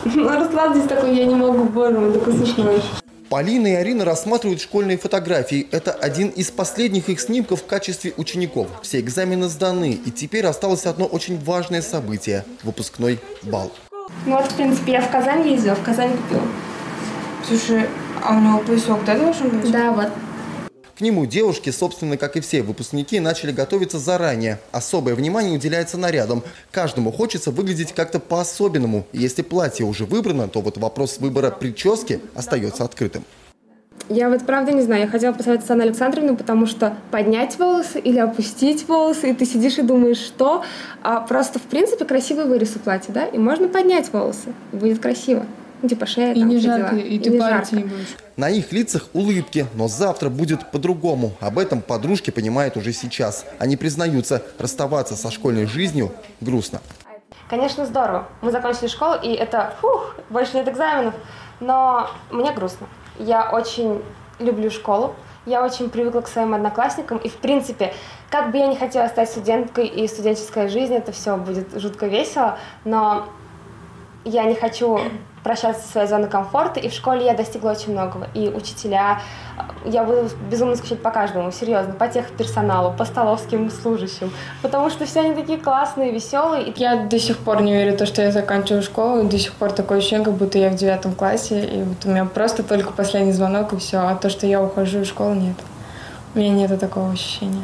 Ну, расклад здесь такой, я не могу, боже мой, такой смешной. Полина и Арина рассматривают школьные фотографии. Это один из последних их снимков в качестве учеников. Все экзамены сданы, и теперь осталось одно очень важное событие – выпускной бал. Ну вот, в принципе, я в Казань ездила, в Казань купила. Слушай, а у него поясок, да, должен быть? Да, вот. К нему девушки, собственно, как и все выпускники, начали готовиться заранее. Особое внимание уделяется нарядам. Каждому хочется выглядеть как-то по-особенному. Если платье уже выбрано, то вот вопрос выбора прически остается открытым. Я вот правда не знаю, я хотела посоветоваться с Анной Александровной, потому что поднять волосы или опустить волосы, и ты сидишь и думаешь, что просто в принципе красивый вырез у платья, да, и можно поднять волосы, и будет красиво. Ну, типа шея, и там, не все жарко, дела. и ты париться не будешь. На их лицах улыбки, но завтра будет по-другому. Об этом подружки понимают уже сейчас. Они признаются, расставаться со школьной жизнью грустно. Конечно, здорово. Мы закончили школу, и это, больше нет экзаменов, но мне грустно. Я очень люблю школу, я очень привыкла к своим одноклассникам, и в принципе, как бы я не хотела стать студенткой, и студенческая жизнь, это все будет жутко весело, но я не хочу прощаться со своей зоной комфорта, и в школе я достигла очень многого. И учителя, я буду безумно скучать по каждому, серьезно, по техперсоналу, по столовским служащим, потому что все они такие классные, веселые. Я до сих пор не верю в то, что я заканчиваю школу, до сих пор такое ощущение, как будто я в 9 классе, и вот у меня просто только последний звонок, и все, а то, что я ухожу из школы, нет. У меня нет такого ощущения.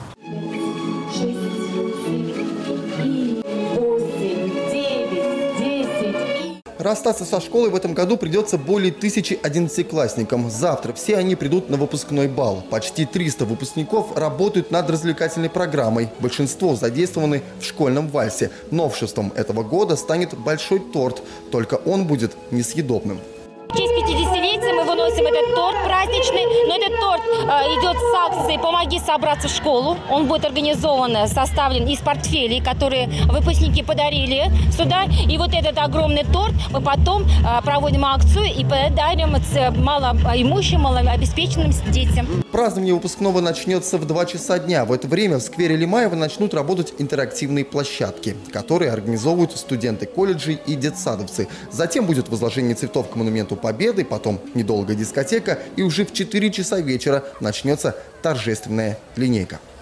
Расстаться со школой в этом году придется более 1000 11-классникам. Завтра все они придут на выпускной бал. Почти 300 выпускников работают над развлекательной программой. Большинство задействованы в школьном вальсе. Новшеством этого года станет большой торт. Только он будет несъедобным. В честь 50-летия мы выносим этот торт праздничный, но этот торт идет с акцией «Помоги собраться в школу». Он будет организован, составлен из портфелей, которые выпускники подарили сюда. И вот этот огромный торт мы потом проводим акцию и подарим малоимущим, малообеспеченным детям. Празднование выпускного начнется в 2 часа дня. В это время в сквере Лимаева начнут работать интерактивные площадки, которые организовывают студенты колледжей и детсадовцы. Затем будет возложение цветов к монументу Победы, потом недолгая дискотека, и уже в 4 часа вечера начнется торжественная линейка.